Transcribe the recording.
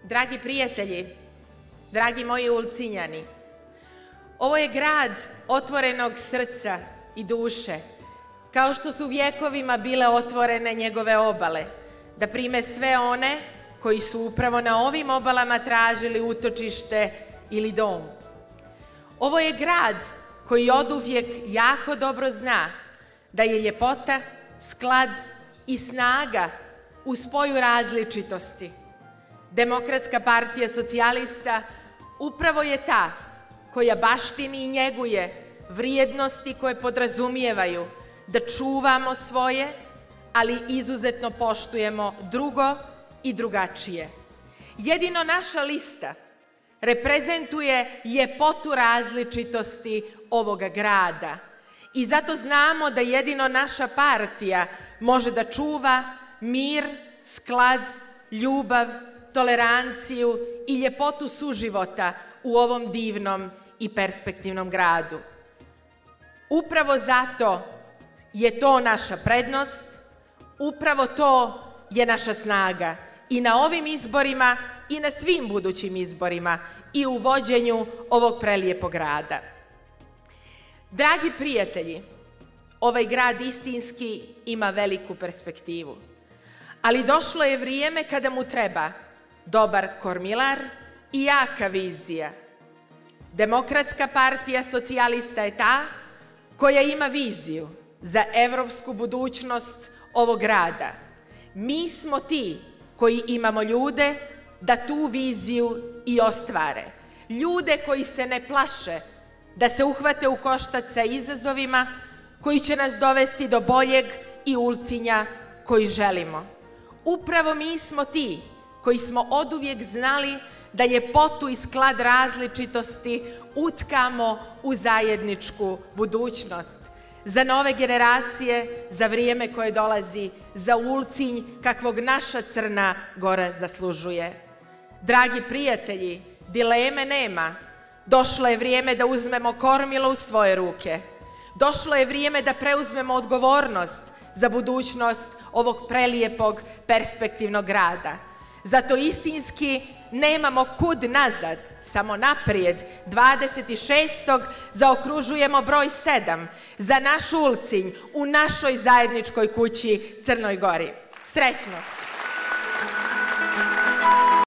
Dragi prijatelji, dragi moji Ulcinjani, ovo je grad otvorenog srca i duše, kao što su vjekovima bile otvorene njegove obale, da prime sve one koji su upravo na ovim obalama tražili utočište ili dom. Ovo je grad koji oduvijek jako dobro zna da je ljepota, sklad i snaga u spoju različitosti. Demokratska partija socijalista upravo je ta koja baštini i njeguje vrijednosti koje podrazumijevaju da čuvamo svoje, ali izuzetno poštujemo drugo i drugačije. Jedino naša lista reprezentuje ljepotu različitosti ovoga grada i zato znamo da jedino naša partija može da čuva mir, sklad, ljubav, toleranciju i ljepotu suživota u ovom divnom i perspektivnom gradu. Upravo zato je to naša prednost, upravo to je naša snaga i na ovim izborima i na svim budućim izborima i u vođenju ovog prelijepog grada. Dragi prijatelji, ovaj grad istinski ima veliku perspektivu, ali došlo je vrijeme kada mu treba dobar kormilar i jaka vizija. Demokratska partija socijalista je ta koja ima viziju za evropsku budućnost ovog grada. Mi smo ti koji imamo ljude da tu viziju i ostvare. Ljude koji se ne plaše da se uhvate u koštac sa izazovima koji će nas dovesti do boljeg i Ulcinja koji želimo. Upravo mi smo ti koji smo oduvijek znali da ljepotu i sklad različitosti utkamo u zajedničku budućnost. Za nove generacije, za vrijeme koje dolazi, za Ulcinj kakvog naša Crna Gora zaslužuje. Dragi prijatelji, dileme nema. Došlo je vrijeme da uzmemo kormilo u svoje ruke. Došlo je vrijeme da preuzmemo odgovornost za budućnost ovog prelijepog perspektivnog grada. Zato istinski nemamo kud nazad, samo naprijed. 26. zaokružujemo broj 7 za naš Ulcinj u našoj zajedničkoj kući Crnoj Gori. Srećno!